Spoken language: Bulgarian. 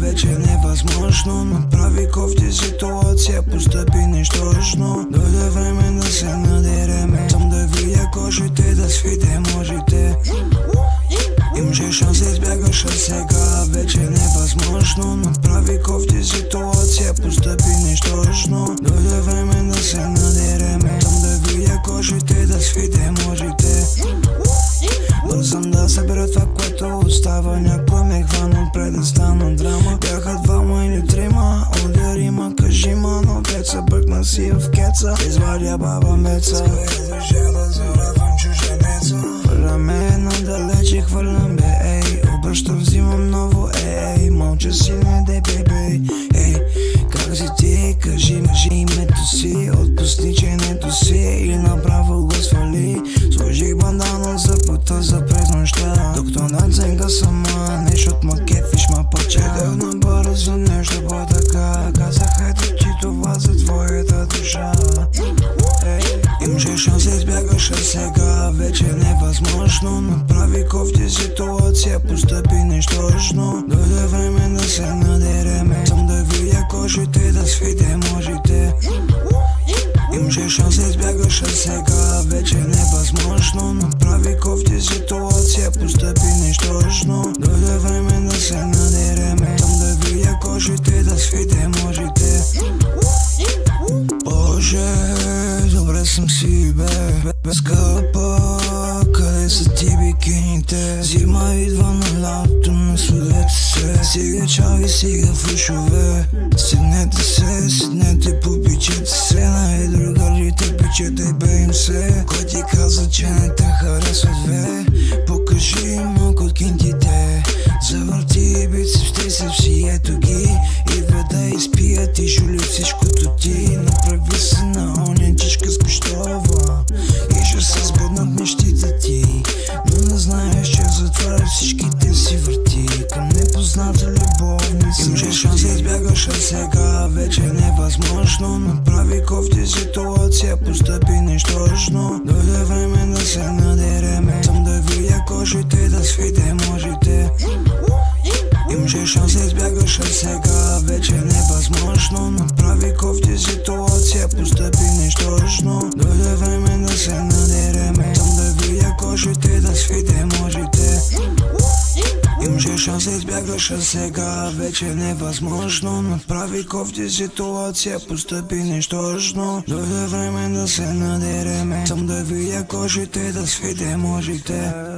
вече невъзможно. Направи кофти ситуация, постъпи нищожно. Дойде време да се надереме, съм да видя кожите, да свиде можете. Имаше шанс да избягаш, а сега вече невъзможно. Направи кофти ситуация, постъпи нищожно. Дойде време да се надереме, съм да видя кожите, да свиде можете. Бързам да събера това, което остава. Някой ме хвана пред да стана драма. Бяха двама или трима, удари ма, кажи ма, но деца бъркна си в кеца. Извадя баба меца, държа да зарадвам чуженеца. Хвърляме надалече, хвърлям бе, ей. Обръщам, взимам ново, ей. Мълча си, не дей, бей, ей. Как си ти, кажи името си. Отпусни ченето си и направо го свали. Сложих бандана за пъта, за през нощта. Докато наценка сама, нещо от ма кефиш, ма паче. Дел на бара за нещо по-така. Казах, ето ти това за твоята душа. Имаше шанс да избягаш, а сега вече невъзможно. Направи кофти ситуация, постъпи нищожно. Дойде време да се надереме, съм да видя кожите, да свиде можете. Имаше шанс да избягаш, а сега вече невъзможно. Направи кофти ситуация, постъпи нищожно. Дойде време да се надереме, съм да видя кожите, да свиде можете. Боже, добре съм си, бе, скъпа, къде са ти бикините? Зима идва на лятото, насладете се. Сига чави, сига фушове. Седнете, попичете се. Най-другарите пичете и бе им се. Кой ти каза, че не те харесват, бе? Покажи малко от кинтите. Завърти бицепс, трицепс и ето ги. Идва да изпият и жули всичкото ти. Направи се на онячичка с пищова и ще се сбъднат мечтите ти. Но не знаеш, че затваря всичките си врати към непозната любовница. Имаше шанс да избягаш, а сега вече невъзможно. Направи кофти ситуация, постъпи нищожно. Дойде време да се надереме, съм да видя кожите, да свиде можете. Имаше шанс да избягаш, а сега вече невъзможно. Направи кофти ситуация, постъпи нищожно. Дойде време да се надереме, съм да видя кожите, да свиде можете. Имаше шанс да избягаш, а сега вече невъзможно. Направи кофти ситуация, постъпи нищожно. Дойде време да се надереме, съм да видя кожите, да свиде можете.